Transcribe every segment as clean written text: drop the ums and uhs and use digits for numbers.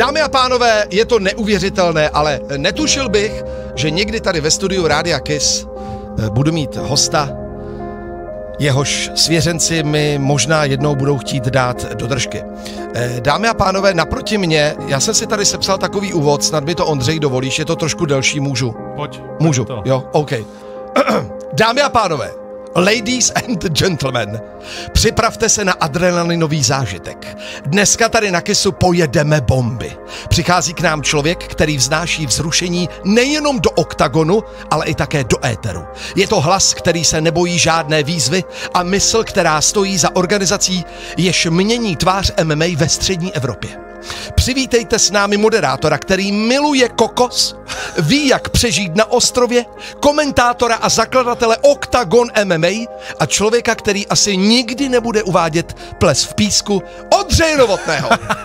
Dámy a pánové, je to neuvěřitelné, ale netušil bych, že někdy tady ve studiu Rádia Kiss budu mít hosta, jehož svěřenci mi možná jednou budou chtít dát do držky. Dámy a pánové, naproti mě, já jsem si tady sepsal takový úvod, snad mi to Ondřej dovolíš, je to trošku delší, můžu? Pojď. Můžu, jo, OK. Dámy a pánové, ladies and gentlemen, připravte se na adrenalinový zážitek. Dneska tady na Kissu pojedeme bomby. Přichází k nám člověk, který vznáší vzrušení nejenom do oktagonu, ale i také do éteru. Je to hlas, který se nebojí žádné výzvy a mysl, která stojí za organizací, jež mění tvář MMA ve střední Evropě. Přivítejte s námi moderátora, který miluje kokos, ví, jak přežít na ostrově, komentátora a zakladatele Octagon MMA a člověka, který asi nikdy nebude uvádět ples v písku, Ondřeje Novotného.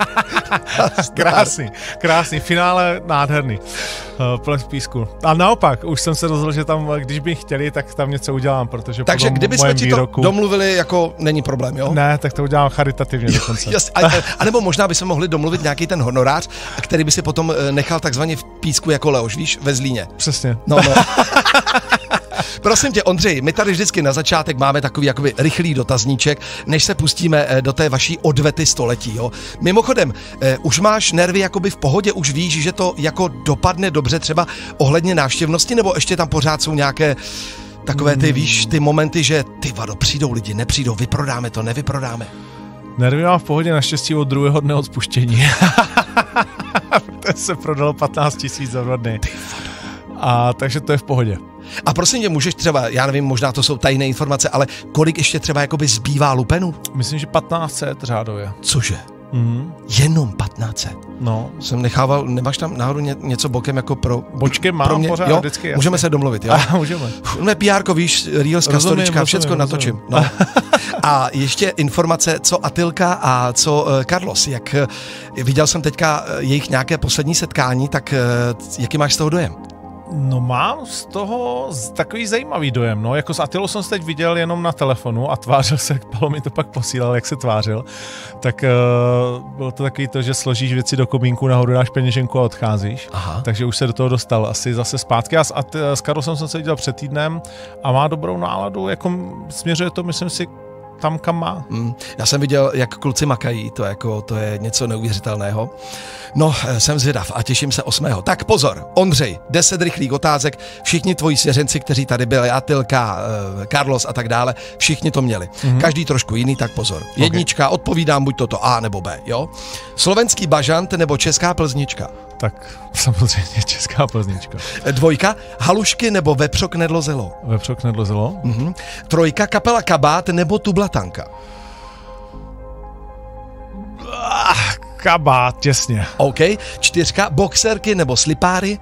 Krásný, finále nádherný. Ples v písku. A naopak, už jsem se rozhodl, že tam, když by chtěli, tak tam něco udělám, protože takže kdybychom ti to domluvili, jako není problém, jo? Ne, tak to udělám charitativně dokonce. A nebo možná bychom mohli domluvit nějaký ten honorář, který by si potom nechal takzvaně v písku jako Leoš, víš, ve Zlíně. Přesně. No. Prosím tě, Ondřej, my tady vždycky na začátek máme takový jakoby rychlý dotazníček, než se pustíme do té vaší odvety století, jo. Mimochodem, už máš nervy jakoby v pohodě, už víš, že to jako dopadne dobře třeba ohledně návštěvnosti, nebo ještě tam pořád jsou nějaké takové ty, víš, ty momenty, že ty vado, přijdou lidi, nepřijdou, vyprodáme to, nevyprodáme. Nervy mám v pohodě, naštěstí od druhého dne od spuštění. To se prodalo 15 000 za 2 dny. A takže to je v pohodě. A prosím tě, můžeš třeba, já nevím, možná to jsou tajné informace, ale kolik ještě třeba jakoby zbývá lupenů? Myslím, že 1500 řádově. Cože? Jenom 1500. No. Jsem nechával, nemáš tam náhodou něco bokem jako pro... Bočkem mám pro mě, pořád, jo? vždycky. Jasně. Můžeme se domluvit, jo? Můžeme. PR-ko, víš, Reelska, storička, všecko natočím. No. A ještě informace, co Atilka a co Carlos, jak viděl jsem teďka jejich nějaké poslední setkání, tak jaký máš z toho dojem? No mám z toho takový zajímavý dojem, no, jako s Atilou jsem se teď viděl jenom na telefonu a tvářil se, Palo mi to pak posílal, jak se tvářil, tak bylo to takový to, že složíš věci do komínku, nahoru dáš peněženku a odcházíš. Aha. Takže už se do toho dostal asi zase zpátky a s Karlosem jsem se viděl před týdnem a má dobrou náladu, jako směřuje to, myslím si, tam, kam má. Já jsem viděl, jak kluci makají, to je něco neuvěřitelného. No, jsem zvědav a těším se 8. Tak pozor, Ondřej, 10 rychlých otázek, všichni tvoji svěřenci, kteří tady byli, Atilka, Carlos a tak dále, všichni to měli. Každý trošku jiný, tak pozor. Jednička, odpovídám buď toto A nebo B, jo? Slovenský bažant nebo česká plznička? Tak samozřejmě česká plznička. 2, halušky nebo vepřok nedlozelo? Vepřok nedlozelo. 3, kapela Kabát nebo Tublatanka? Kabát, těsně. OK. 4, boxerky nebo slipáry?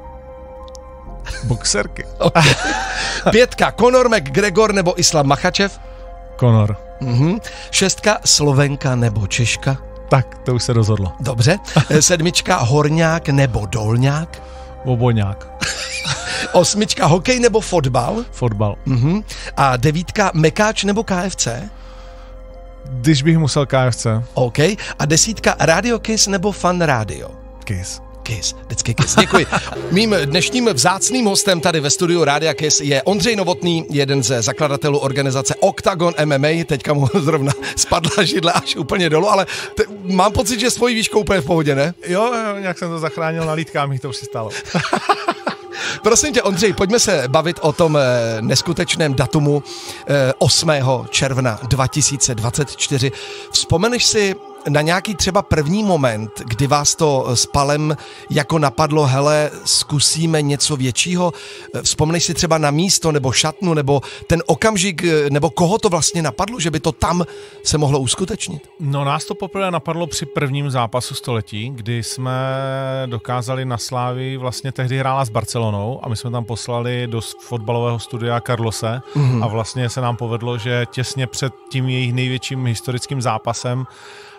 Boxerky. Okay. 5, Conor McGregor nebo Islam Makhačev? Conor. 6, Slovenka nebo Češka? Tak, to už se rozhodlo. Dobře. 7, horňák nebo dolňák? Oboňák. 8, hokej nebo fotbal? Fotbal. A 9, Mekáč nebo KFC? Když bych musel KFC. OK. A 10, Radio Kiss nebo Fan Radio? Kiss. Kiss, vždycky Kiss. Děkuji. Mým dnešním vzácným hostem tady ve studiu Rádia Kiss je Ondřej Novotný, jeden ze zakladatelů organizace Octagon MMA. Teďka mu zrovna spadla židle až úplně dolů, ale mám pocit, že s tvojí výškou úplně v pohodě, ne? Jo, nějak jsem to zachránil, na lítkách mi to přistalo. Prosím tě, Ondřej, pojďme se bavit o tom neskutečném datumu 8. června 2024. Vzpomeneš si na nějaký třeba první moment, kdy vás to s Palem jako napadlo, hele, zkusíme něco většího? Vzpomeneš si třeba na místo nebo šatnu, nebo ten okamžik, nebo koho to vlastně napadlo, že by to tam se mohlo uskutečnit? No, nás to poprvé napadlo při prvním zápasu století, kdy jsme dokázali na Slávii, vlastně tehdy hrála s Barcelonou a my jsme tam poslali do fotbalového studia Carlose a vlastně se nám povedlo, že těsně před tím jejich největším historickým zápasem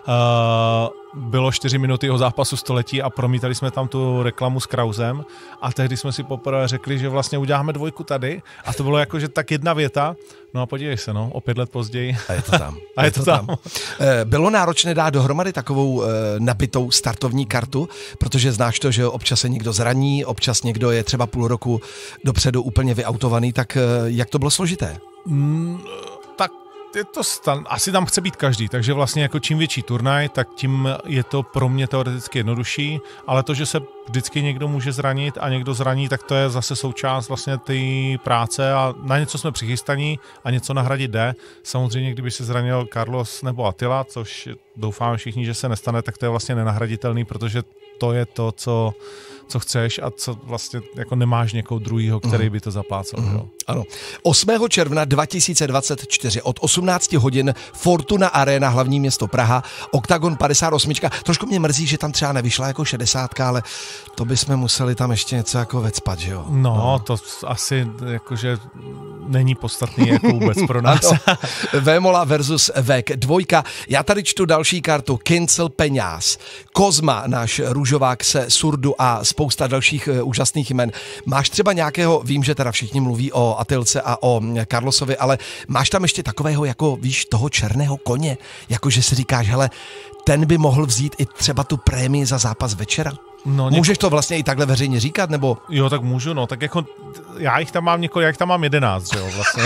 Bylo 4 minuty o zápasu století a promítali jsme tam tu reklamu s Krausem a tehdy jsme si poprvé řekli, že vlastně uděláme 2 tady a to bylo jako, že tak jedna věta, no a podívej se, no, o 5 let později. A je to tam. A je to tam. Bylo náročné dát dohromady takovou nabitou startovní kartu, protože znáš to, že občas se někdo zraní, občas někdo je třeba půl roku dopředu úplně vyautovaný, tak jak to bylo složité? Tak je to asi tam chce být každý, takže vlastně jako čím větší turnaj, tak tím je to pro mě teoreticky jednodušší, ale to, že se vždycky někdo může zranit a někdo zraní, tak to je zase součást vlastně té práce a na něco jsme přichystaní a něco nahradit jde. Samozřejmě, kdyby se zranil Carlos nebo Attila, což doufám všichni, že se nestane, tak to je vlastně nenahraditelný, protože to je to, co chceš a co vlastně jako nemáš někoho druhýho, který by to zaplácal. Ano. 8. června 2024 od 18 hodin Fortuna Arena, hlavní město Praha, Octagon 58. Trošku mě mrzí, že tam třeba nevyšla jako 60, ale to bychom museli tam ještě něco jako vecpat, že jo? No, to asi jakože není podstatný jako vůbec pro nás. Vémola versus Vek 2. Já tady čtu další kartu. Kincel Peňáz, Kozma, náš růžovák se Surdu a spousta dalších úžasných jmen. Máš třeba nějakého, vím, že teda všichni mluví o Atilce a o Carlosovi, ale máš tam ještě takového, jako víš, toho černého koně, jakože si říkáš, hele, ten by mohl vzít i třeba tu prémii za zápas večera? No, můžeš to vlastně i takhle veřejně říkat, nebo? Jo, tak můžu, no, tak jako já jich tam mám 11, že jo, vlastně.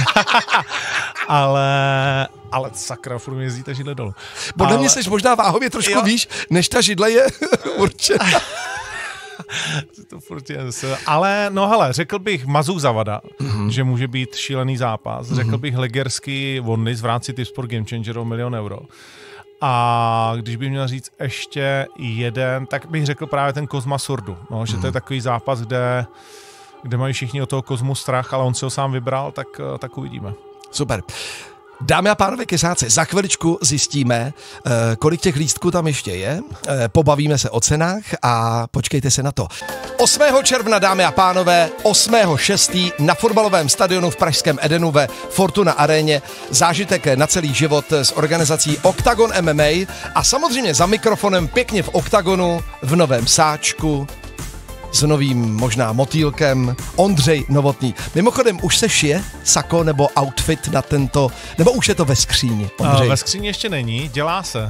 ale sakra, furt mi jezdíte židle dolů. Podle mě seš možná váhově trošku výš, než ta židle je určitě. Ale no hele, řekl bych Mazou Zavada, že může být šílený zápas. Řekl bych Legersky Vonlis v rámci Tipsport Game Changeru €1 000 000. A když bych měl říct ještě jeden, tak bych řekl právě ten Kozma Surdu. No, že to je takový zápas, kde mají všichni o toho Kozmu strach, ale on si ho sám vybral, tak uvidíme. Super. Dámy a pánové kesáci, za chviličku zjistíme, kolik těch lístků tam ještě je, pobavíme se o cenách a počkejte se na to. 8. června, dámy a pánové, 8.6. na fotbalovém stadionu v pražském Edenu ve Fortuna aréně, zážitek na celý život s organizací Octagon MMA a samozřejmě za mikrofonem pěkně v Octagonu, v novém sáčku, s novým možná motýlkem, Ondřej Novotný. Mimochodem, už se šije sako nebo outfit na tento, nebo už je to ve skříni, Ondřej? Ve skříni ještě není, dělá se.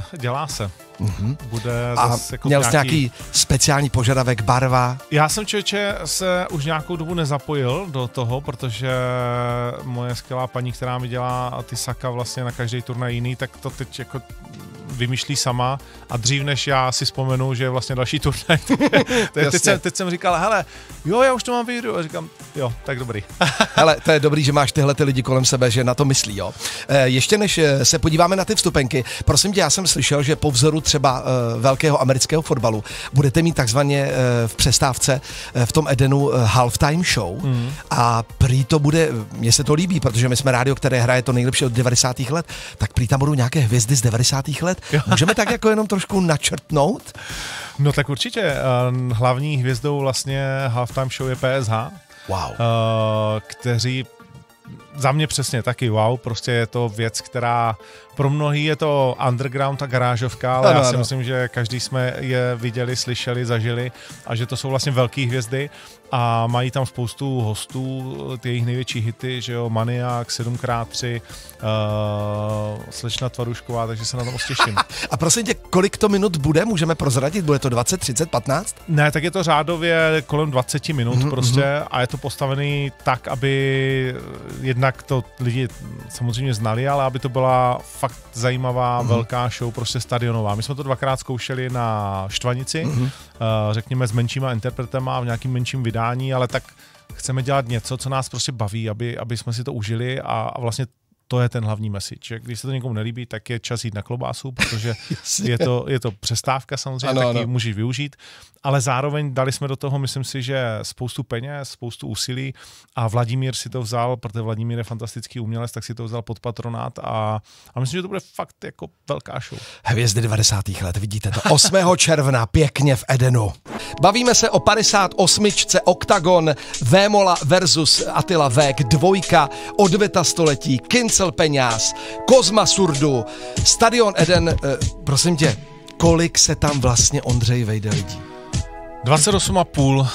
Bude zase jako měl jsi nějaký speciální požadavek, barva? Já jsem, člověče, se už nějakou dobu nezapojil do toho, protože moje skvělá paní, která mi dělá ty saka vlastně na každý turnaj jiný, tak to teď jako vymýšlí sama a dřív, než já si vzpomenu, že je vlastně další turnaj. teď jsem říkal, hele, jo, já už to mám vyjdu. A říkám, jo, tak dobrý. Hele, to je dobrý, že máš tyhle ty lidi kolem sebe, že na to myslí, jo. Ještě než se podíváme na ty vstupenky, prosím tě, já jsem slyšel, že po vzoru třeba velkého amerického fotbalu budete mít takzvaně v přestávce v tom Edenu halftime show a prý to bude, mně se to líbí, protože my jsme rádio, které hraje to nejlepší od 90. let, tak prý tam budou nějaké hvězdy z 90. let. Můžeme tak jako jenom trošku načrtnout? No tak určitě. Hlavní hvězdou vlastně halftime show je PSH. Wow. Kteří za mě přesně taky wow, prostě je to věc, která pro mnohý je to underground a garážovka, ale já si myslím, že každý jsme je viděli, slyšeli, zažili a že to jsou vlastně velký hvězdy a mají tam spoustu hostů, ty jejich největší hity, že jo, Maniak, 7x3, Slečna Tvarušková, takže se na to moc těším. A prosím tě, kolik to minut bude? Můžeme prozradit? Bude to 20, 30, 15? Ne, tak je to řádově kolem 20 minut prostě a je to postavený tak, aby jednak to lidi samozřejmě znali, ale aby to byla fakt zajímavá velká show, prostě stadionová. My jsme to 2krát zkoušeli na Štvanici, řekněme s menšíma interpretama v nějakým menším vydání, ale tak chceme dělat něco, co nás prostě baví, aby jsme si to užili a vlastně to je ten hlavní message. Když se to někomu nelíbí, tak je čas jít na klobásu, protože je to přestávka samozřejmě, tak ji můžeš využít, ale zároveň dali jsme do toho, myslím si, že spoustu peněz, spoustu úsilí a Vladimír si to vzal, protože Vladimír je fantastický umělec, tak si to vzal pod patronát a myslím, že to bude fakt jako velká show. Hvězdy 90. let, vidíte to. 8. června, pěkně v Edenu. Bavíme se o 58. Oktagon, Vémola versus Attila Vek, dvojka, odveta století, Kincel Peňáz, Kozma Surdu, Stadion Eden, prosím tě, kolik se tam vlastně, Ondřej, vejde lidí? 28,5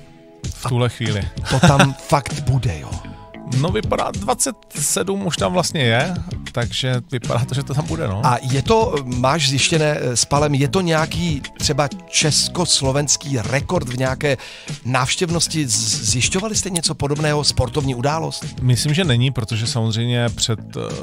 v tuhle chvíli. To tam fakt bude, jo. No vypadá, 27 už tam vlastně je, takže vypadá to, že to tam bude, no. A je to, máš zjištěné s Palem, je to nějaký třeba československý rekord v nějaké návštěvnosti? Zjišťovali jste něco podobného, sportovní událost? Myslím, že není, protože samozřejmě před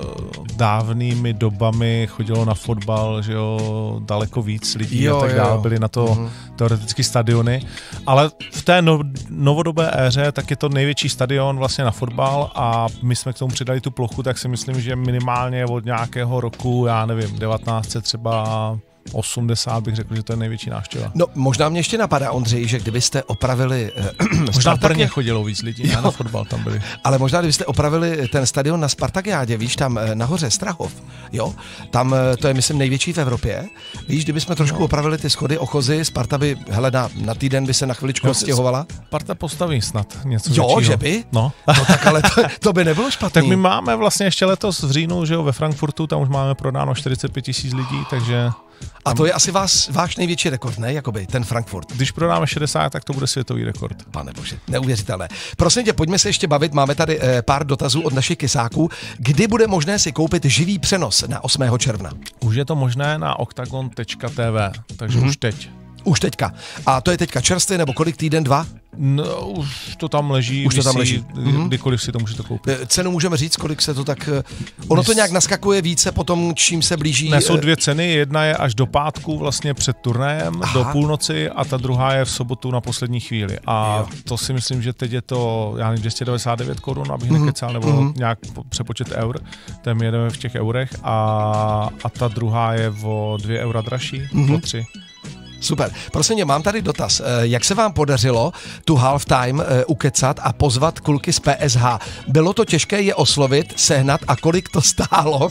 dávnými dobami chodilo na fotbal, že jo, daleko víc lidí a tak dále, byly na to teoreticky stadiony, ale v té novodobé éře tak je to největší stadion vlastně na fotbal a my jsme k tomu přidali tu plochu, tak si myslím, že minimálně od nějakého roku, já nevím, 1900 třeba 80 bych řekl, že to je největší návštěva. No, možná mě ještě napadá, Ondřej, že kdybyste opravili... možná v Brně chodilo víc lidí, na fotbal tam byli. Ale možná, kdybyste opravili ten stadion na Spartakiádě, víš, tam nahoře Strahov, jo, tam to je, myslím, největší v Evropě. Víš, kdybychom trošku opravili ty schody, ochozy, Sparta by, hele, na týden by se na chviličku stěhovala. Sparta postaví snad něco jo, většího. Že by? No. No tak ale to by nebylo špatný. Tak my máme vlastně ještě letos v říjnu, že jo, ve Frankfurtu, tam už máme prodáno 45 000 lidí, takže... A to je asi váš největší rekord, ne? Jakoby, ten Frankfurt. Když prodáme 60, tak to bude světový rekord. Pane bože, neuvěřitelné. Prosím tě, pojďme se ještě bavit, máme tady pár dotazů od našich kysáků. Kdy bude možné si koupit živý přenos na 8. června? Už je to možné na octagon.tv, takže už teď. Už teďka. A to je teďka čerstvě, nebo kolik, týden, 2? No, už to tam leží. Už to tam leží. Kdykoliv si to můžete koupit. Cenu můžeme říct, kolik se to tak... Ono to nějak naskakuje více potom, čím se blíží... Ne, jsou dvě ceny, jedna je až do pátku vlastně před turnajem, do půlnoci a ta druhá je v sobotu na poslední chvíli. A to si myslím, že teď je to, já nevím, 299 korun, abych nekecal, nebo nějak přepočet eur, tam jedeme v těch eurech a ta druhá je o 2 eura dražší, o 3. Super. Prosím mě, mám tady dotaz. Jak se vám podařilo tu halftime ukecat a pozvat kluky z PSH? Bylo to těžké je oslovit, sehnat a kolik to stálo?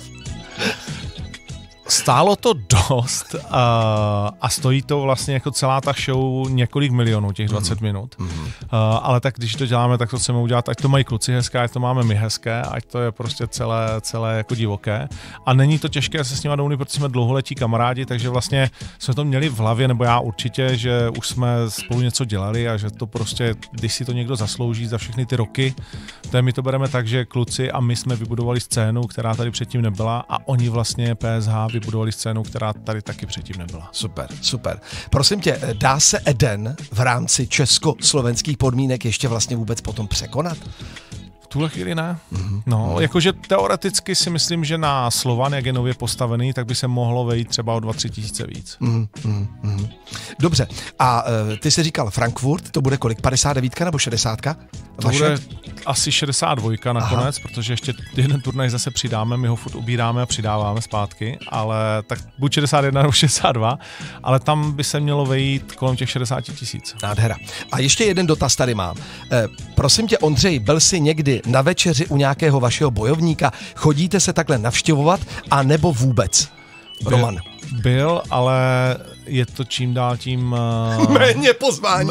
Stálo to dost a stojí to vlastně jako celá ta show několik milionů, těch 20 minut. Ale tak když to děláme, tak to chceme udělat, ať to mají kluci hezké, ať to máme my hezké, ať to je prostě celé jako divoké. A není to těžké se s nima domluvit, protože jsme dlouholetí kamarádi, takže vlastně jsme to měli v hlavě, nebo já určitě, že už jsme spolu něco dělali a že to prostě, když si to někdo zaslouží za všechny ty roky, tak my to bereme tak, že kluci a my jsme vybudovali scénu, která tady předtím nebyla a oni vlastně PSH vybudovali scénu, která tady taky předtím nebyla. Super, super. Prosím tě, dá se Eden v rámci československých podmínek ještě vlastně vůbec potom překonat? V tuhle chvíli ne. No, jakože teoreticky si myslím, že na Slovan, jak je nově postavený, tak by se mohlo vejít třeba o 2-3 tisíce víc. Dobře. A ty jsi říkal Frankfurt, to bude kolik? 59 nebo 60? To bude asi 62 nakonec, protože ještě jeden turnaj zase přidáme, my ho furt ubíráme a přidáváme zpátky, ale tak buď 61 nebo 62, ale tam by se mělo vejít kolem těch 60 tisíc. Nádhera. A ještě jeden dotaz tady mám. Prosím tě, Ondřej, byl jsi někdy na večeři u nějakého vašeho bojovníka? Chodíte se takhle navštěvovat, a nebo vůbec? Roman. Byl, ale je to čím dál tím... Méně pozvání.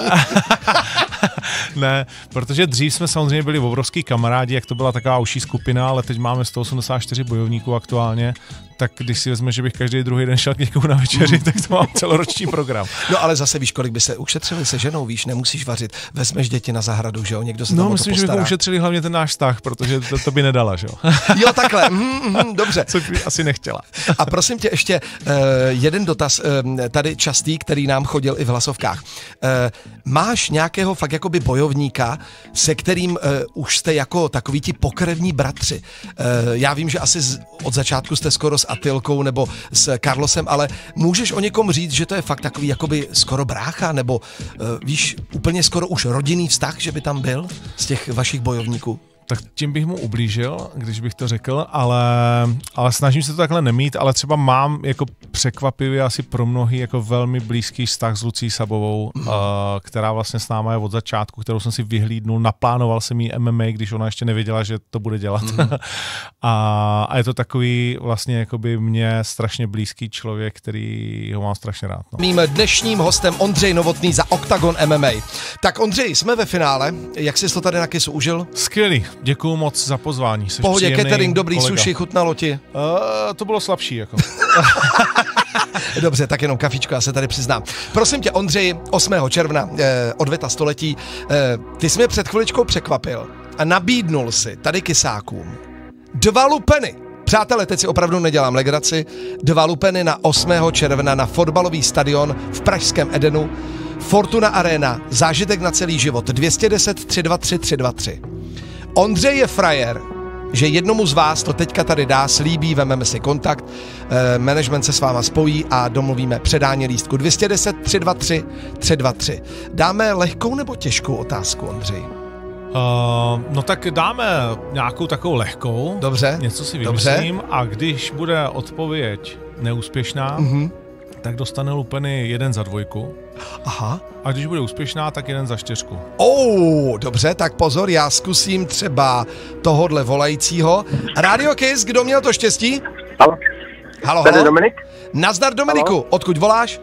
Ne, protože dřív jsme samozřejmě byli obrovský kamarádi, jak to byla taková užší skupina, ale teď máme 184 bojovníků aktuálně, tak když si vezme, že bych každý druhý den šel k někomu na večeři, tak to mám celoroční program. No ale zase víš, kolik by se ušetřili se ženou, víš, nemusíš vařit, vezmeš děti na zahradu, že jo, někdo se tam o to myslím, že bychom ušetřili hlavně ten náš vztah, protože to by nedala, že jo. Jo, takhle, dobře. Což by asi nechtěla. A prosím tě ještě jeden dotaz, tady častý, který nám chodil i v hlasovkách. Máš nějakého fakt jakoby bojovníka, se kterým už jste jako takový ti pokrevní bratři? Já vím, že asi od začátku jste skoro s Atilkou nebo s Carlosem, ale můžeš o někom říct, že to je fakt takový jakoby skoro brácha, nebo víš, úplně skoro už rodinný vztah, že by tam byl z těch vašich bojovníků? Tak tím bych mu ublížil, když bych to řekl, ale snažím se to takhle nemít, ale třeba mám jako překvapivě asi pro mnohý jako velmi blízký vztah s Lucí Sabovou, která vlastně s náma je od začátku, kterou jsem si vyhlídnul, naplánoval jsem jí MMA, když ona ještě nevěděla, že to bude dělat. A je to takový vlastně jakoby mě strašně blízký člověk, který ho mám strašně rád. No. Mým dnešním hostem Ondřej Novotný za Octagon MMA. Tak Ondřej, jsme ve finále. Jak jsi to tady na Kissu užil? Skvělý, děkuju moc za pozvání. Jsi Pohodě, příjemný catering, dobrý kolega. sushi, chutnalo ti? To bylo slabší jako. Dobře, tak jenom kafičko, já se tady přiznám. Prosím tě, Ondřej, 8. června, odveta století, ty jsi mě před chviličkou překvapil a nabídnul si tady Kissákům 2 lupeny. Přátelé, teď si opravdu nedělám legraci. 2 lupeny na 8. června na fotbalový stadion v pražském Edenu. Fortuna Arena, zážitek na celý život, 210 323 323. Ondřej je frajer, že jednomu z vás to teďka tady dá, slíbí, vememe si kontakt, management se s váma spojí a domluvíme předání lístku 210 323 323. Dáme lehkou nebo těžkou otázku, Ondřej? No tak dáme nějakou takovou lehkou. Dobře. Něco si vymyslím a když bude odpověď neúspěšná, tak dostane lupeny 1 za 2. Aha. A když bude úspěšná, tak 1 za 4. Dobře, tak pozor, já zkusím třeba tohodle volajícího. Radio Kiss, kdo měl to štěstí? Halo. Tady Dominik? Nazdar, Dominiku, Halo. Odkud voláš?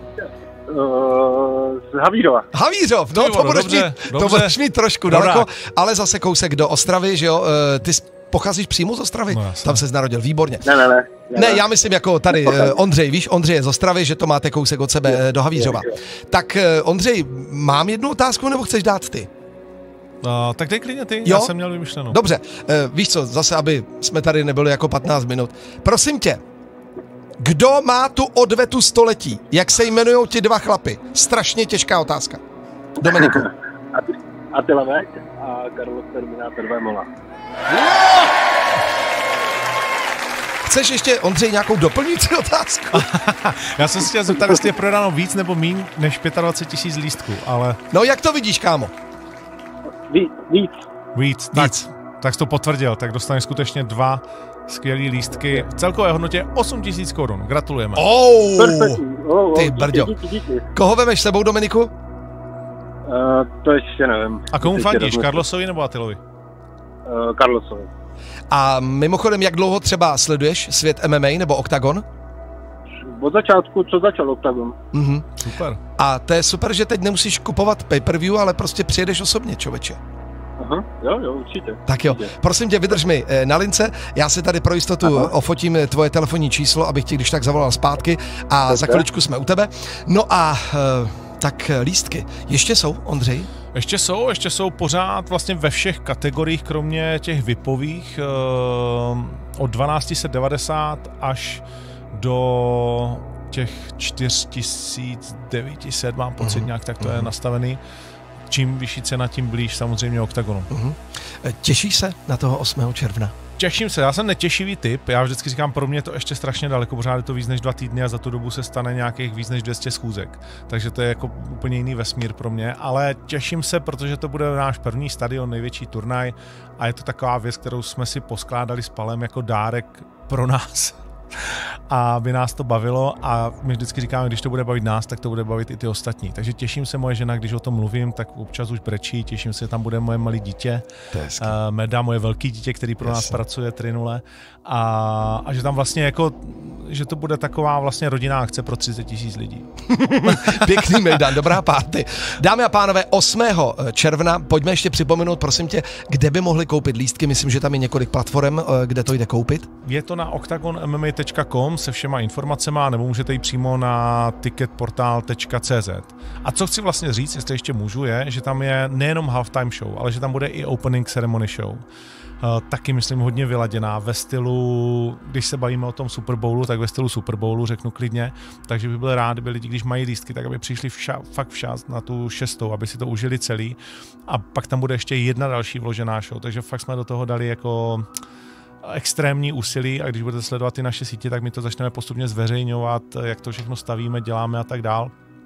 Z Havírova. Havířov, no to budeš mít trošku daleko, ale zase kousek do Ostravy, že jo? Ty pocházíš přímo z Ostravy? No, jasně. Tam ses narodil, výborně. Ne, Já myslím jako tady Ondřej, víš, Ondřej je z Ostravy, že to máte kousek od sebe do Havířova. Tak Ondřej, mám jednu otázku, nebo chceš dát ty? Tak dej klidně ty, jo? Já jsem měl vymyšlenou. Dobře, víš co, zase, aby jsme tady nebyli jako 15 minut. Prosím tě, kdo má tu odvetu století? Jak se jmenujou ti 2 chlapy? Strašně těžká otázka. Dominiku. Attila Vek a Carlos Terminator Vemola. Chceš ještě, Ondřej, nějakou doplňující otázku? Já jsem si chtěl zeptat, jestli je prodáno víc nebo míň než 25 000 lístků, ale... No jak to vidíš, kámo? Víc. Tak jsi to potvrdil, tak dostaneš skutečně 2 skvělý lístky v celkové hodnotě 8 000 korun. Gratulujeme. Ty brďo. Díky. Koho vemeš s sebou, Dominiku? To ještě nevím. A komu fandíš, Carlosovi nebo Attilovi? Carlosovi. A mimochodem, jak dlouho třeba sleduješ svět MMA nebo Octagon? Od začátku, co začal Octagon. Super. A to je super, že teď nemusíš kupovat pay-per-view, ale prostě přijedeš osobně, člověče. Aha, jo, určitě. Tak jo, prosím tě, vydrž mi na lince, já si tady pro jistotu ofotím tvoje telefonní číslo, abych ti když tak zavolal zpátky a Dobře. za chviličku jsme u tebe. No a tak lístky, ještě jsou, Ondřej? Ještě jsou pořád vlastně ve všech kategoriích, kromě těch VIPových, od 1290 až do těch 4900, mám pocit nějak, tak to je nastavený. Čím vyšší cena, tím blíž samozřejmě Octagonu. Těšíš se na toho 8. června? Těším se, já jsem netěšivý typ, já vždycky říkám, pro mě je to ještě strašně daleko, pořád je to víc než 2 týdny a za tu dobu se stane nějakých víc než 200 schůzek, takže to je jako úplně jiný vesmír pro mě, ale těším se, protože to bude náš první stadion, největší turnaj a je to taková věc, kterou jsme si poskládali s Palem jako dárek pro nás. A by nás to bavilo a my vždycky říkáme, když to bude bavit nás, tak to bude bavit i ty ostatní. Takže těším se, moje žena, když o tom mluvím, tak občas už brečí, těším se, tam bude moje malé dítě, Meda, moje velké dítě, který pro nás pracuje, Trinule, a že tam vlastně jako, že to bude taková vlastně rodinná akce pro 30 000 lidí. Pěkný Mejdan, dobrá party. Dámy a pánové, 8. června, pojďme ještě připomenout, prosím tě, kde by mohli koupit lístky, myslím, že tam je několik platform, kde to jde koupit. Je to na octagonmma.com se všema informacema, nebo můžete jít přímo na ticketportal.cz. A co chci vlastně říct, jestli ještě můžu, je, že tam je nejenom halftime show, ale že tam bude i opening ceremony show. Taky, myslím, hodně vyladěná ve stylu, když se bavíme o tom Super Bowlu, tak ve stylu Super Bowlu, řeknu klidně. Takže by byl rád, kdyby lidi, když mají lístky, tak aby přišli fakt včas na tu 6., aby si to užili celý. A pak tam bude ještě jedna další vložená show, takže fakt jsme do toho dali jako extrémní úsilí a když budete sledovat ty naše sítě, tak my to začneme postupně zveřejňovat, jak to všechno stavíme, děláme a tak dál.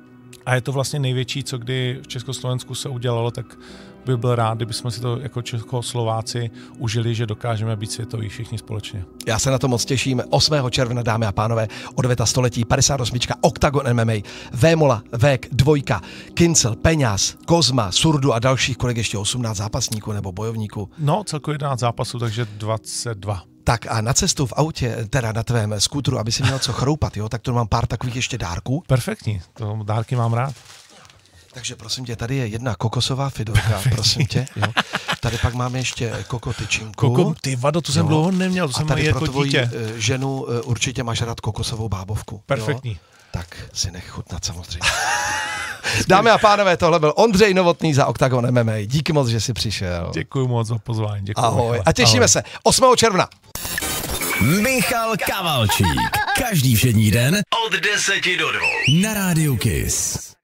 A je to vlastně největší, co kdy v Československu se udělalo, tak by byl rád, kdybychom si to jako Českoslováci užili, že dokážeme být světoví všichni společně. Já se na to moc těším. 8. června, dámy a pánové, odveta století, 58. Octagon MMA, Vémola, Vek, Dvojka, Kincel, Peňaz, Kozma, Surdu a dalších, kolik ještě 18 zápasníků nebo bojovníků. No, celkově 11 zápasů, takže 22. Tak a na cestu v autě, teda na tvém skútru, aby si měl co chroupat, jo, tak tu mám pár takových ještě dárků. Perfektní, to dárky mám rád. Takže prosím tě, tady je jedna kokosová fidorka, prosím tě, jo. Tady pak máme ještě kokotyčinku. Ty vado, to jsem dlouho neměl, to jsem tady jako pro tvoji dítě. ženu určitě máš rád kokosovou bábovku. Perfektní. Jo? Tak si nech chutnat samozřejmě. Dámy a pánové, tohle byl Ondřej Novotný za Octagon MMA. Díky moc, že jsi přišel. Děkuji moc za pozvání. Děkuji. Ahoj. A těšíme se 8. června. Michal Kavalčík. Každý všední den od 10 do 2 na Rádiu Kiss.